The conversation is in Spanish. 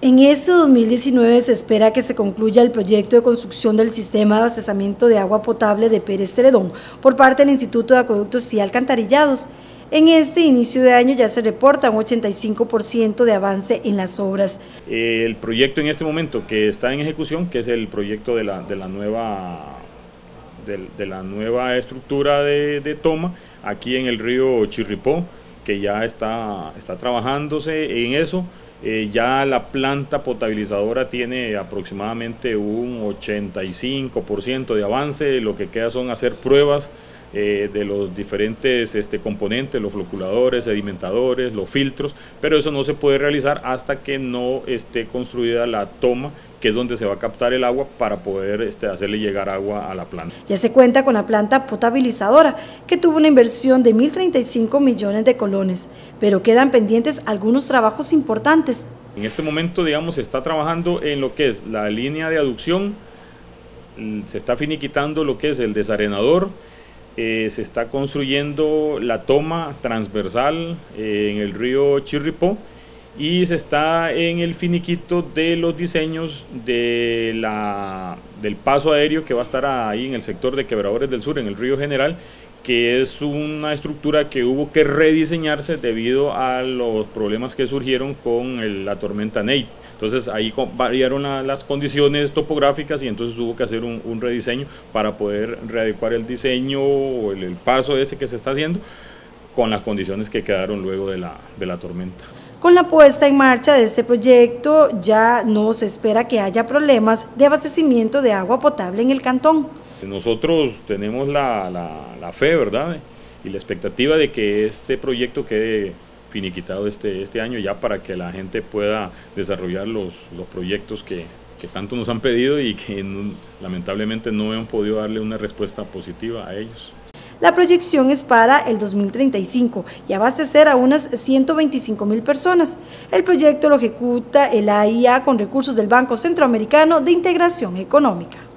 En este 2019 se espera que se concluya el proyecto de construcción del sistema de abastecimiento de agua potable de Pérez Celedón por parte del Instituto de Acueductos y Alcantarillados. En este inicio de año ya se reporta un 85% de avance en las obras. El proyecto en este momento que está en ejecución, que es el proyecto de la nueva estructura de toma aquí en el río Chirripó, que ya está trabajándose en eso. Ya la planta potabilizadora tiene aproximadamente un 85% de avance, lo que queda son hacer pruebas de los diferentes componentes, los floculadores, sedimentadores, los filtros, pero eso no se puede realizar hasta que no esté construida la toma, que es donde se va a captar el agua para poder hacerle llegar agua a la planta. Ya se cuenta con la planta potabilizadora, que tuvo una inversión de 1.035 millones de colones, pero quedan pendientes algunos trabajos importantes. En este momento, digamos, se está trabajando en lo que es la línea de aducción, se está finiquitando lo que es el desarenador, se está construyendo la toma transversal en el río Chirripó y se está en el finiquito de los diseños del paso aéreo que va a estar ahí en el sector de Quebradores del Sur, en el río General, que es una estructura que hubo que rediseñarse debido a los problemas que surgieron con la tormenta Nate. Entonces ahí variaron las condiciones topográficas y entonces hubo que hacer un rediseño para poder readecuar el diseño o el paso ese que se está haciendo con las condiciones que quedaron luego de la tormenta. Con la puesta en marcha de este proyecto ya no se espera que haya problemas de abastecimiento de agua potable en el cantón. Nosotros tenemos la fe, ¿verdad?, y la expectativa de que este proyecto quede finiquitado este año ya para que la gente pueda desarrollar los proyectos que tanto nos han pedido y que lamentablemente no han podido darle una respuesta positiva a ellos. La proyección es para el 2035 y abastecer a unas 125.000 personas. El proyecto lo ejecuta el AIA con recursos del Banco Centroamericano de Integración Económica.